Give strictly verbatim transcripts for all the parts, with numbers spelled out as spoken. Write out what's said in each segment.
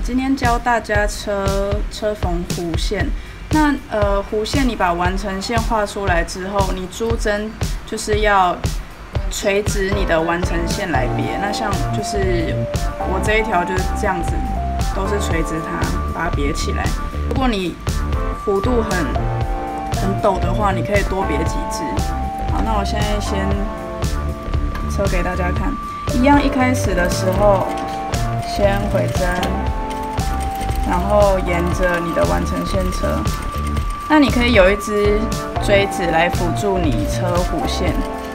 今天教大家车车缝弧线。那呃，弧线你把完成线画出来之后，你珠针就是要垂直你的完成线来别。那像就是我这一条就是这样子，都是垂直它，把它别起来。如果你弧度很很陡的话，你可以多别几支。好，那我现在先车给大家看，一样一开始的时候先回针。然后沿着你的完成线车，那你可以有一支锥子来辅助你车弧线。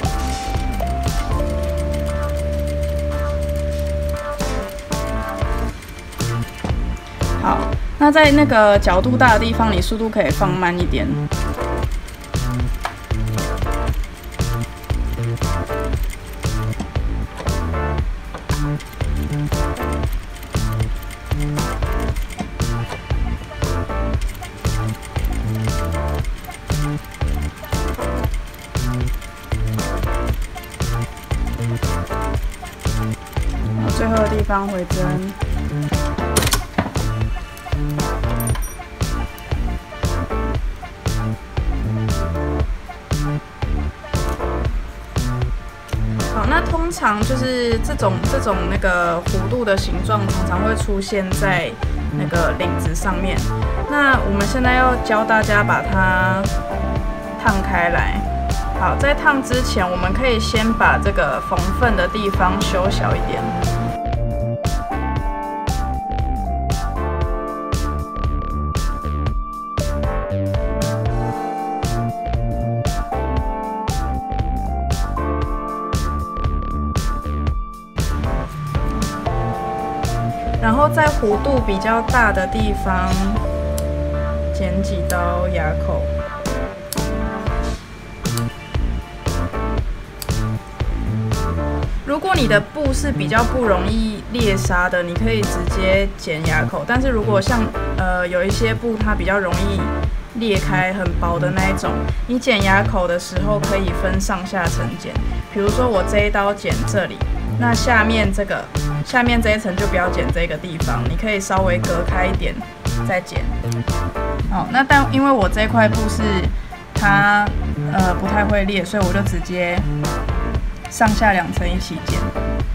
好，那在那个角度大的地方，你速度可以放慢一点。最后的地方回针，好，那通常就是这种这种那个弧度的形状，常常会出现在那个领子上面。那我们现在要教大家把它烫开来。好，在烫之前，我们可以先把这个缝缝的地方修小一点。然后在弧度比较大的地方剪几刀牙口。如果你的布是比较不容易裂纱的，你可以直接剪牙口。但是如果像呃有一些布它比较容易裂开、很薄的那一种，你剪牙口的时候可以分上下层剪。比如说我这一刀剪这里，那下面这个。下面这一层就不要剪这个地方，你可以稍微隔开一点再剪。好，那但因为我这块布是它呃不太会裂，所以我就直接上下两层一起剪。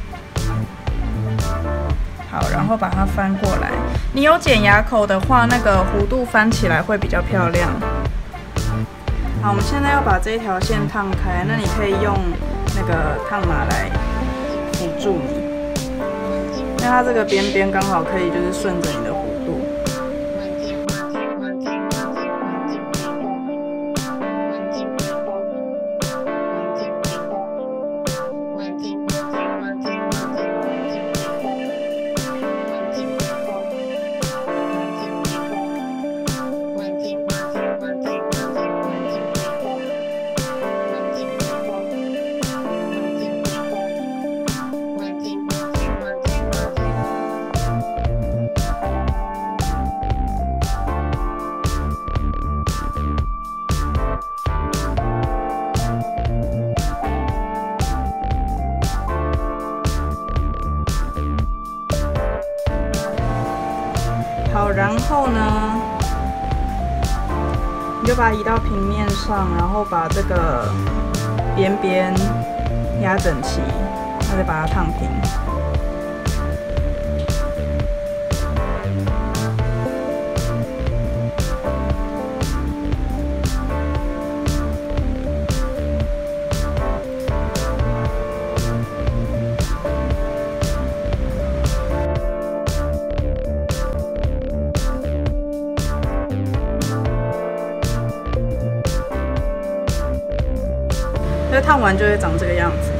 好，然后把它翻过来。你有剪牙口的话，那个弧度翻起来会比较漂亮。好，我们现在要把这一条线烫开，那你可以用那个烫马来辅助你。那它这个边边刚好可以就是顺着你的弧度。好，然后呢，你就把它移到平面上，然后把这个边边压整齐，然后再把它烫平。那烫完就会长这个样子。